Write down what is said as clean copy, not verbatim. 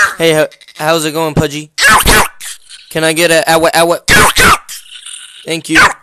Hey, how's it going, Pudgy? Can I get a ow? Thank you.